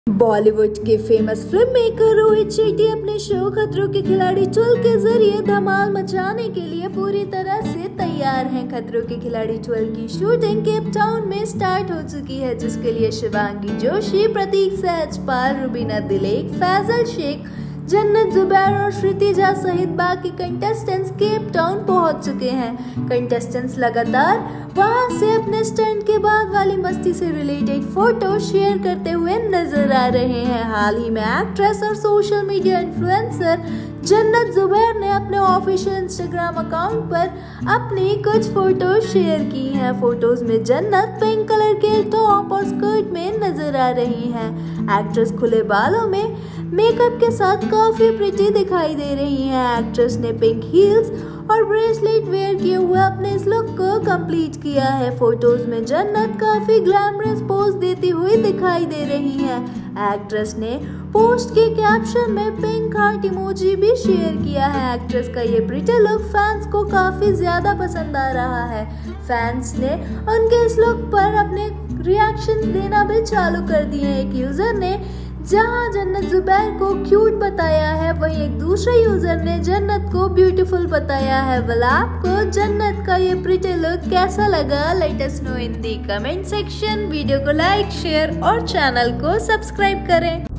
बॉलीवुड के famous film maker Rohit Shetty अपने show खतरों के खिलाड़ी 12 के जरिए धमाल मचाने के लिए पूरी तरह से तैयार हैं। खतरों के खिलाड़ी 12 की शूटिंग केप टाउन में स्टार्ट हो चुकी है, जिसके लिए शिवांगी जोशी, प्रतीक सहजपाल, रुबीना दिलेक, फैजल शेख, जन्नत जुबैर और श्रुतिजा सहित बाकी कंटेस्टेंट्स केप टाउन पहुंच चुके हैं। कंटेस्टेंट्स लगातार वहां से अपने स्टंट के बाद वाली मस्ती से रिलेटेड फोटो शेयर करते हुए नजर आ रहे हैं। हाल ही में एक्ट्रेस और सोशल मीडिया इन्फ्लुएंसर जन्नत जुबैर ने अपने ऑफिशियल इंस्टाग्राम अकाउंट पर अपनी कुछ फोटो शेयर की हैं। फोटोज में जन्नत पिंक कलर के टॉप और स्कर्ट में नजर आ रही हैं। एक्ट्रेस खुले बालों में मेकअप के साथ काफी प्रिटी दिखाई दे रही हैं। एक्ट्रेस ने पिंक हील्स और ब्रेसलेट वेयर किए हुए अपने इस लुक को कंप्लीट किया है। फोटोज में जन्नत काफी ग्लैमरस पोज देती हुई दिखाई दे रही हैं। एक्ट्रेस ने पोस्ट के कैप्शन में पिंक हार्ट इमोजी भी शेयर किया है। एक्ट्रेस का ये प्रिटी लुक फैंस को काफी ज्यादा पसंद आ रहा है। फैंस ने उनके इस लुक पर अपने रिएक्शन देना भी चालू कर दिए। एक यूजर ने जहां जन्नत जुबैर को क्यूट बताया है, वहीं एक दूसरे यूजर ने जन्नत को ब्यूटीफुल बताया है। वेल, आपको जन्नत का ये प्रिटी लुक कैसा लगा? Let us know in the comment section. Video को लाइक, शेयर और चैनल को सब्सक्राइब करें।